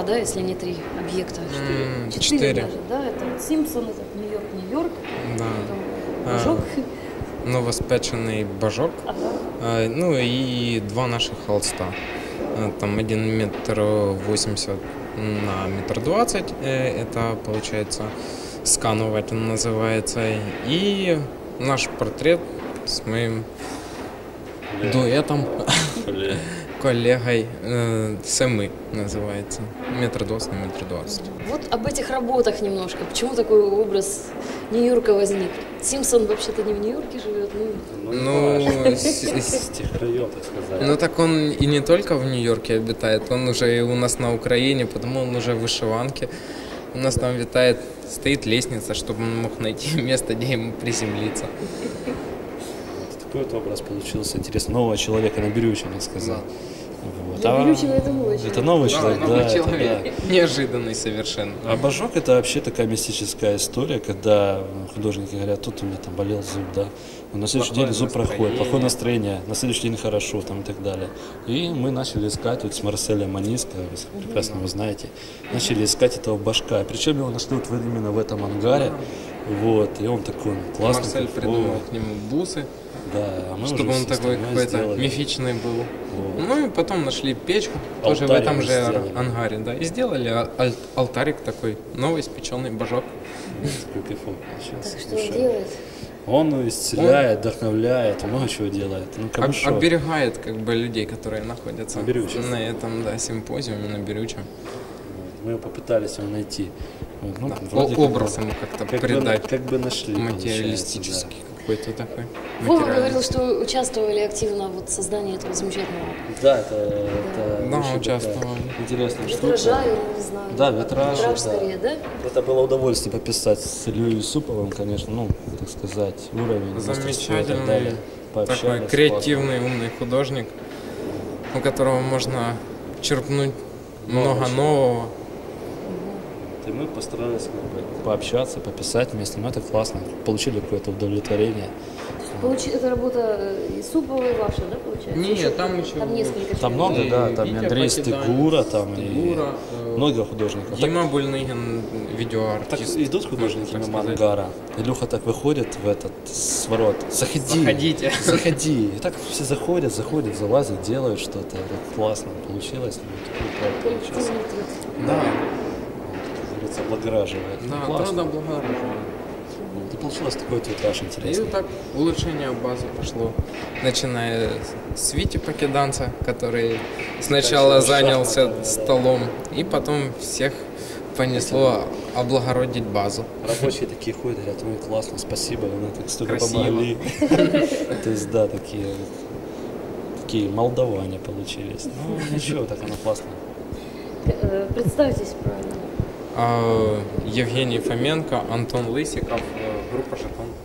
два, да, если не три объекта? Четыре даже, да? Это вот Симпсон, это Нью-Йорк, Да. потом Божок. Новоспеченный Божок. Ага. Ну и два наших холста. Там 1,80 м на 1,20 м. Это получается сканывать он называется. И наш портрет с моим дуэтом, коллегой Сэмы называется. 1,20 м на 1,20 м. Вот об этих работах немножко. Почему такой образ Нью-Йорка возник? Симпсон вообще-то не в Нью-Йорке живет, с тех краев, так сказать. Ну так он и не только в Нью-Йорке обитает, он уже и у нас на Украине, потому он уже в вышиванке. У нас там витает, стоит лестница, чтобы он мог найти место, где ему приземлиться. Такой вот образ получился, интересно, нового человека на Берючине, я сказал. Вот. Для Берючина это новый человек. Это новый человек, да. Новый это человек. Неожиданный совершенно. А Божок — это вообще такая мистическая история, когда художники говорят, тут у меня там болел зуб, да, но на следующий день зуб проходит, плохое настроение, на следующий день хорошо, там и так далее. И мы начали искать вот с Марселем Маниско, вы прекрасно его знаете, начали искать этого Божка. Причем его нашли вот именно в этом ангаре, вот, и он такой классный. Марсель придумал к нему бусы, да, а мы чтобы уже он такой какой-то мифичный был. Вот. Ну и потом нашли печку, тоже в Алтарь этом мы же сделали. ангаре, да, и сделали алтарик такой, новый испеченный Божок. Такой кайфовый получился. Так что он делает? Он исцеляет, вдохновляет, много чего делает. Ну, камышов. Оберегает как бы людей, которые находятся На Берючем. на этом, да, симпозиуме на Берючем. Мы попытались его найти. Вот, ну, Да, вроде образ ему как-то придать, как бы нашли. материалистический какой-то такой. Вова материальный. говорил, что участвовали активно вот в создании этого замечательного Да, это Да, очень участвовал. такая интересная витража, штука. я не знаю. Да, витраж, да. скорее, да? Это было удовольствие пописать с Ильей Юсуповым, конечно, ну, так сказать, уровень. мастерства и так Замечательный, далее. такой Пообщались, креативный, умный художник, у которого можно черпнуть много нового. И мы постарались как бы пообщаться, пописать вместе, но это классно. Получили какое-то удовлетворение. Это работа Исуповой ваша, да, получается? Нет, там еще Там несколько Там человек. много, да, там и Витя Андрей Покидаев, Стыгура, там Стыгура, и много художников. Дима Бульныгин, Так видеоартист. идут художники можно так мимо сказать. ангара. Илюха так выходит в этот с ворот. Заходи. Заходите. Заходи. И так все заходят, залазят, делают что-то. Так классно получилось. Получилось. Коллективный труд. Да, Как говорится, облагораживает. да, Классно. трудно облагораживает. И получилось такой вот витраж И интересный. вот так улучшение базы пошло, начиная с Вити Покиданца, который сначала занялся столом, и потом всех понесло облагородить базу. Рабочие такие ходят, говорят, ой, классно, спасибо, вы нам так столько Красиво. помогли. То есть, да, такие молдаване получились. Ну, ничего, так оно классно. Представьтесь правильно. Евгений Фоменко, Антон Лысиков, группа «Жетон».